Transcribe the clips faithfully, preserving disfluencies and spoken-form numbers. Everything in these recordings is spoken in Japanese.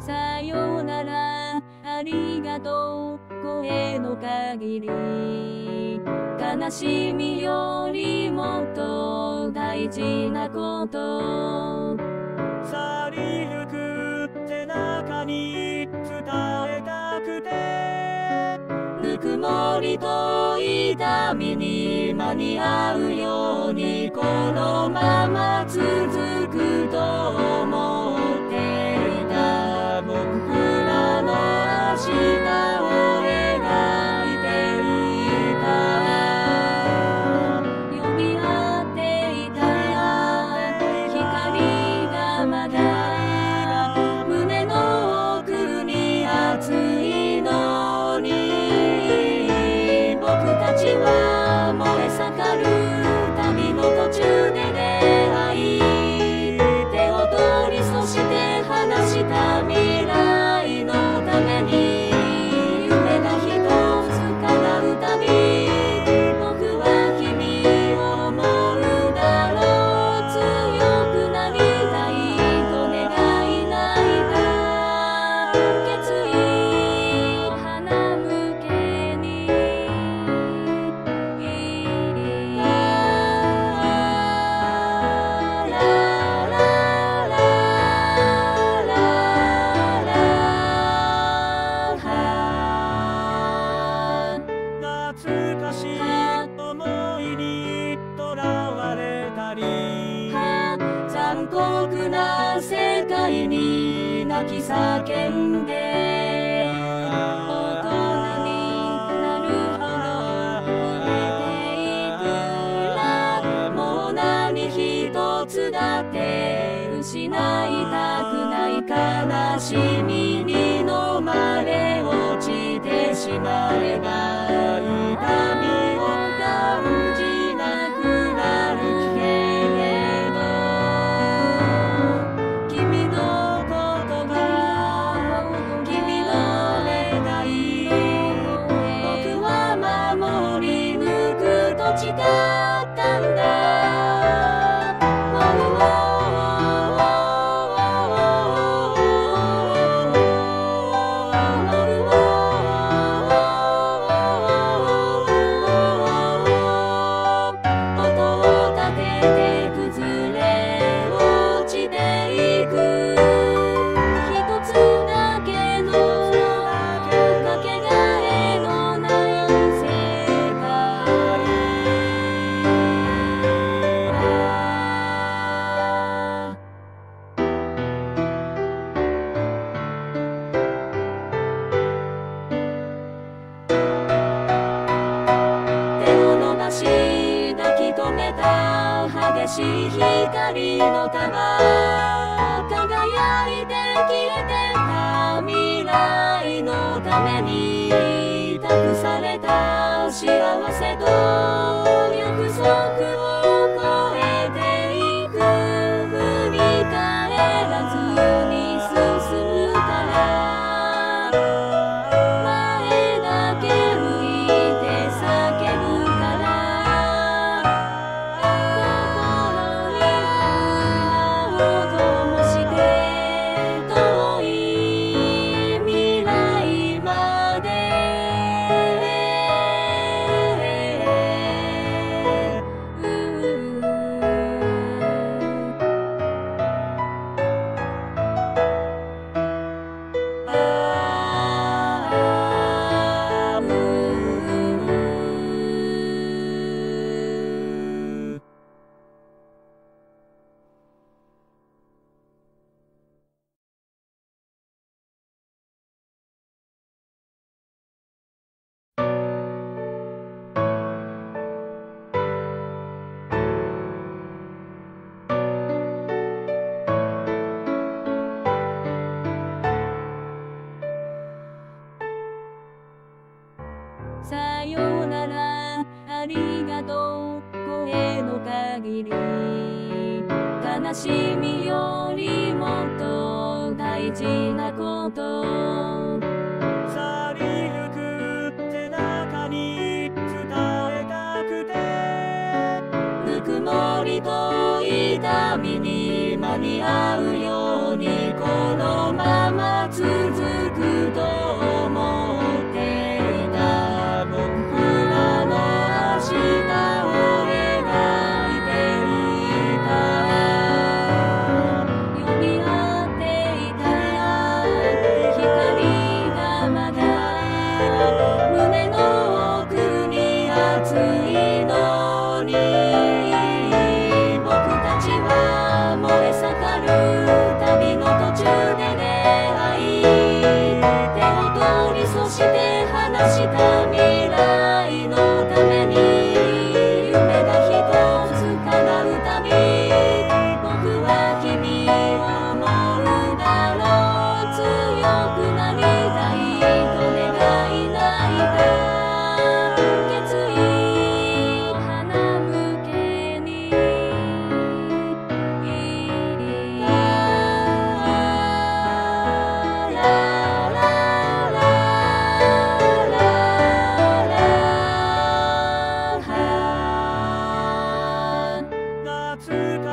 さよならありがとう声の限り悲しみよりもっと大事なこと去りゆく背中に伝えたくてぬくもりと痛みに間に合うようにこのまま続くと思っていた僕らの明日を描いていた呼び合っていた光がまだ胸の奥に熱いのに僕たちは燃え盛る旅の途中で出会い手を取りそして話した未来のために夢が一つ叶うたび僕は君を思うだろう強くなりたいと願い泣いた決意を花向けに懐かしい思いにとらわれたり残酷な世界に泣き叫んで大人になるほど増えていくらもう何一つだって失いたくない悲しみに飲まれ落ちてしまえば痛みを感じなくなるけれど君のことが君の願い僕は守り抜くと誓ったんだ抱き留めた激しい光の玉輝いて消えてた未来のために託された幸せと約束を超えていく振り返らずに進むから前だけ向いて叫ぶからさよならありがとう声の限り悲しみよりもっと大事なこと去りゆく背中に伝えたくてぬくもりと痛みに間に合うようにこのまま続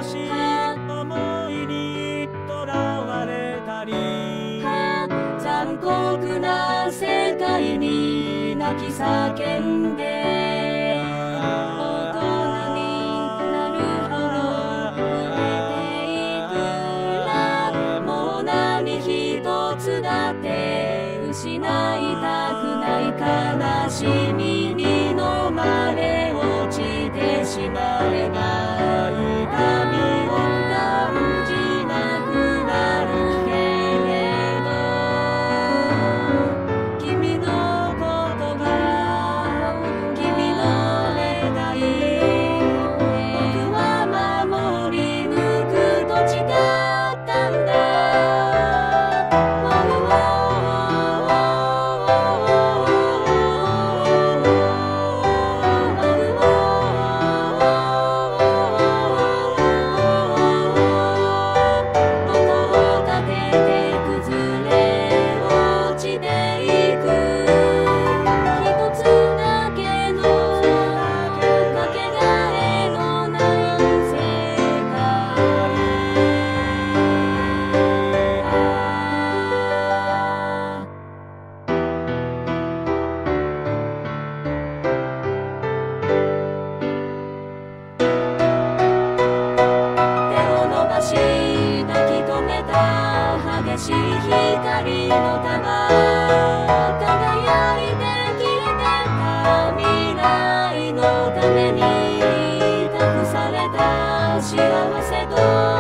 しい思いにとらわれたり、 残酷な世界に泣き叫んで大人になるほど増えていくら、もう何一つだって失いたくない、悲しみに飲まれ落ちてしまえば痛みを感じなくなるけれど、君のことが君の願い、僕は守り抜くと誓ったんだ。激しい光の束、輝いて消えてた未来のために託された幸せと